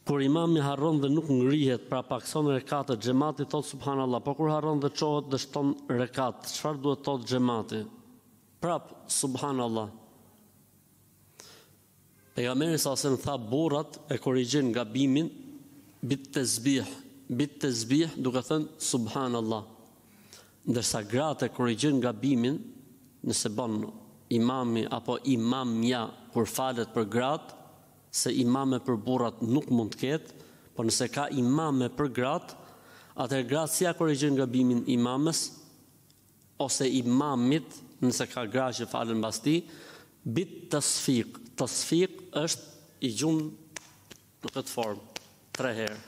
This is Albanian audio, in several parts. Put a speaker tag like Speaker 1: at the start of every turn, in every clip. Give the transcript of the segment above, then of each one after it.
Speaker 1: Kur imami harron dhe nuk ngrihet pra pakson rekatët, xhamati thot subhanallah, por kur harron dhe çohet dhe shton rekat, çfarë duhet thot xhamati? Prap subhanallah. Pejgamberi sa se tha burrat e korrigjojnë gabimin bit tasbih duke thënë subhanallah. Ndërsa gratë e korrigjojnë gabimin nëse bën imami apo imamja kur falet për gratë, se imame për burrat nuk mund të ketë, por nëse ka imame për gratë, atëherë gratë si ja korrigjojnë gabimin imamës ose imamit, nëse ka gra që falen mbas tij, bit tasfiq. Tasfiq është i gjumë në këtë formë 3 herë.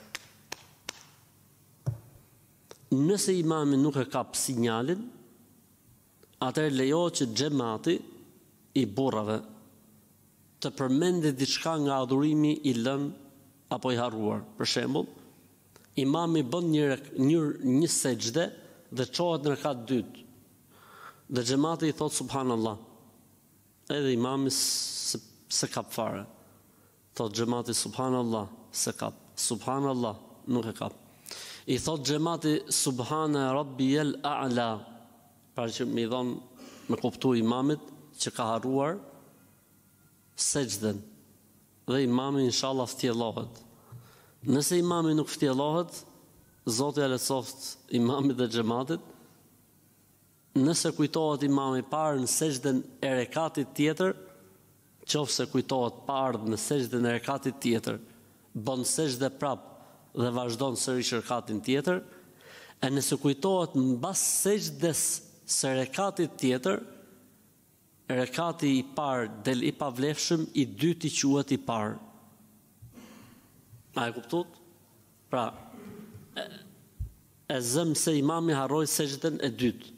Speaker 1: Nëse imami nuk e kap sinjalin, atëherë lejohet që xhamati i burrave të përmendë diçka nga adhurimi i lënë apo i harruar. Për shembull, imami bën një sejdë dhe çohet në rekat dytë. Dhe xhamati i thot subhanallah. Edhe imami se kap fare. Thot xhamati subhanallah, se kap. Subhanallah, nuk e kap. I thot xhamati subhana rabbiyal a'la. Pra që më dhon me kuptu imamit që ka harruar sejdën. Dhe imami inshallah ftjellohet. Nëse imami nuk ftjellohet, Zoti ja lehtësoft imamit dhe xhamatit. Nëse kujtohet imami parë në sejdën e rekatit tjetër, qofse kujtohet parë në sejdën e rekatit tjetër, bën sejdë prap dhe vazhdon sërish rekatin tjetër, e nëse kujtohet mbas sejdës së rekatit tjetër, rekati i parë del i pavlefshëm, i dyti quhet i parë. A e kuptot? Pra, e zëm se imami harroi sejdën e dytë.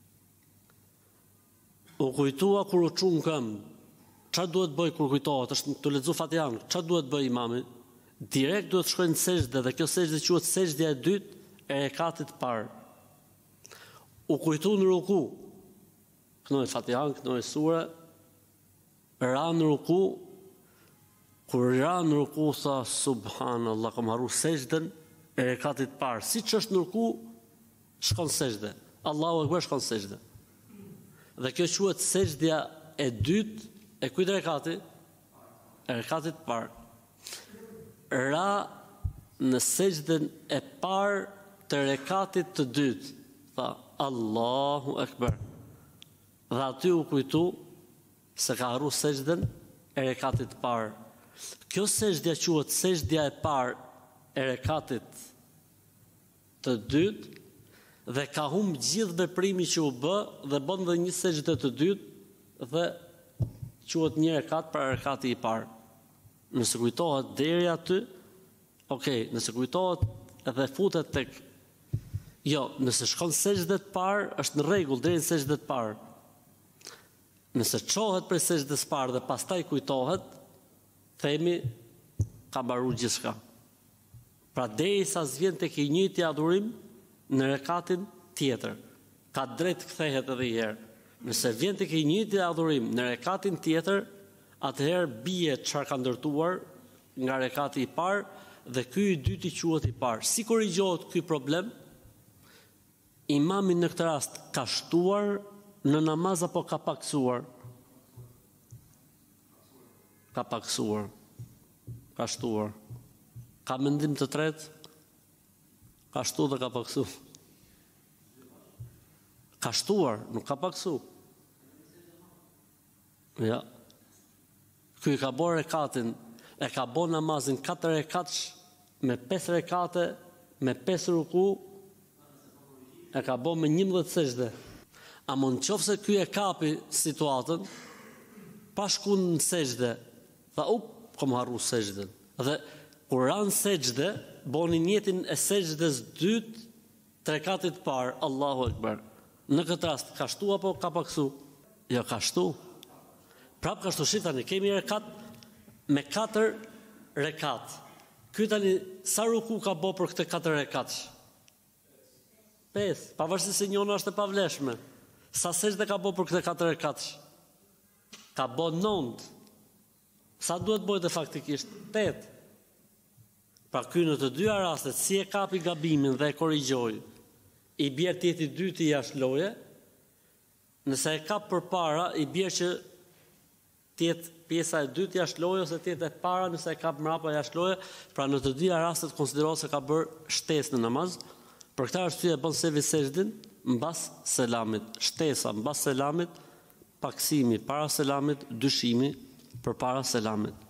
Speaker 1: U kujtua kur u çu në këmbë. Çfarë duhet bëj kur kujtohet? Është të lexo Fatihan. Çfarë duhet bëj imami? Direkt duhet shkojnë në sejdë dhe kjo sejdë quhet sejdja e dytë e rekatit parë. U kujtu në ruku. Kënoj Fatihan, kënoj sura, ra në ruku, kur ra në ruku, tha, subhanallah, kam harru sejdën e rekatit parë. Si që është në ruku, shkon sejdë. Allahu Ekber shkon sejdë. Dhe kjo quhet sejdja e dytë, e kujt rekati? E rekatit parë. Ra në sejdën e parë të rekatit të dytë, tha, Allahu Ekber. Dhe aty u kujtu se ka harru sejdën e rekatit parë. Kjo sejdja quhet sejdja e parë e rekatit të dytë dhe ka humbë gjithë veprimi që u bë dhe bën dhe një sejdë të dytë dhe quhet një rekat për rekati i parë. Nëse kujtohet deri aty, okay, nëse kujtohet edhe futet tek nëse shkon sejdë të parë, është në rregull deri në sejdë të parë. Nëse çohet për sejdës parë dhe pastaj kujtohet, themi ka mbaruar gjithçka. Pra derisa s'vjen tek i njëjti adhurim në rekatin tjetër, ka drejt kthehet edhe një herë. Nëse vjen tek i njëjti adhurim në rekatin tjetër, atëherë bie çfarë ka ndërtuar nga rekati i parë dhe ky i dyti quhet i parë. Si korrigjohet ky problem? Imami në këtë rast ka shtuar në namaz apo ka paksuar? Ka paksuar. Ka shtuar. Ka mendim të tretë? Ka shtu dhe ka paksu. Ka shtuar, nuk ka paksu. Ja. Ky ka bërë rekatin, e ka bërë namazin 4 rekatsh me 5 rekate, me 5 ruku, e ka bërë me 11 sejdë. A mund qofse ky e kapi situatën, pa shku në sejdë, tha kom harru sejdën. Dhe kur ranë sejdë, boni njetin e sejdës dytë të rekatit parë, Allahu Ekber. Në këtë rast, ka shtu apo ka paksu? Jo, ka shtu. Prap ka shtu shitani, kemi rekat me 4 rekat. Ky tani, sa ruku ka bo për këtë 4 rekat? 5, pavarësisht se njëna është e pavlefshme. Sa sejdë ka bo për këtë 4 rekat? Ka bo 9. Sa duhet bojë dhe faktikisht? 8. Pra ky në të dyja rastet, si e kapi gabimin dhe e korrigjoi, i bjerë tjeti dyti jashtë loje, nëse e kap përpara, i bjerë që tjetë pjesa e dytë jashtë loje, ose tjetë e para nëse e kap mrapa jashtë loje, pra në të dyja rastet konsiderohet se ka bërë shtesë në namaz. Për këtë arsye e bën sevi sejdën mbas selamit, shtesa mbas selamit, paksimi para selamit, dyshimi përpara selamit.